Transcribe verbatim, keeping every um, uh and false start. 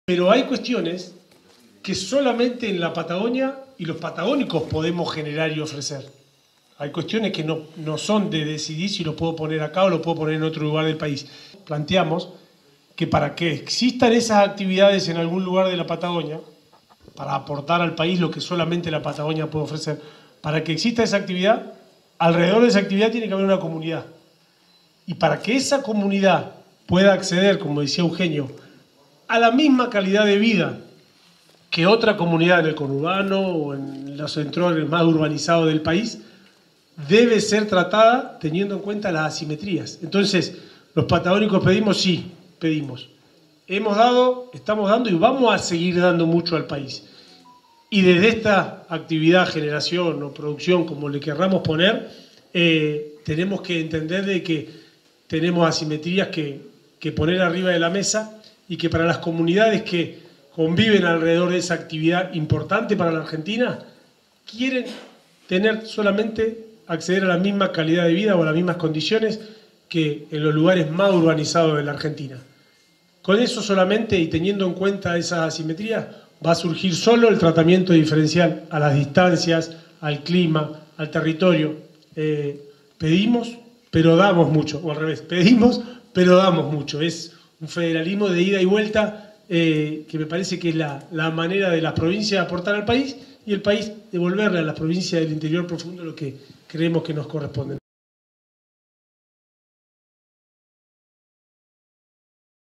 Pero hay cuestiones que solamente en la Patagonia y los patagónicos podemos generar y ofrecer. Hay cuestiones que no, no son de decidir si lo puedo poner acá o lo puedo poner en otro lugar del país. Planteamos que para que existan esas actividades en algún lugar de la Patagonia, para aportar al país lo que solamente la Patagonia puede ofrecer, para que exista esa actividad, alrededor de esa actividad tiene que haber una comunidad. Y para que esa comunidad pueda acceder, como decía Eugenio, a la misma calidad de vida que otra comunidad en el conurbano o en los centros más urbanizados del país, debe ser tratada teniendo en cuenta las asimetrías. Entonces, los patagónicos pedimos, sí, pedimos. Hemos dado, estamos dando y vamos a seguir dando mucho al país. Y desde esta actividad, generación o producción, como le querramos poner, eh, tenemos que entender de que tenemos asimetrías que, que poner arriba de la mesa y que para las comunidades que conviven alrededor de esa actividad importante para la Argentina, quieren tener solamente acceder a la misma calidad de vida o a las mismas condiciones que en los lugares más urbanizados de la Argentina. Con eso solamente y teniendo en cuenta esas asimetrías, va a surgir solo el tratamiento diferencial a las distancias, al clima, al territorio. Eh, pedimos, pero damos mucho, o al revés, pedimos, pero damos mucho. Es un federalismo de ida y vuelta eh, que me parece que es la, la manera de las provincias de aportar al país y el país devolverle a las provincias del interior profundo lo que creemos que nos corresponde.